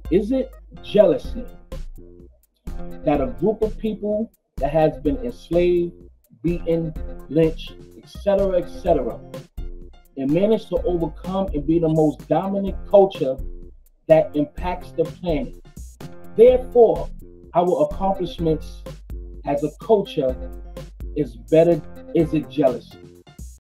Is it jealousy that a group of people that has been enslaved, beaten, lynched, etc., etc., and managed to overcome and be the most dominant culture that impacts the planet? Therefore, our accomplishments as a culture is better. Is it jealousy?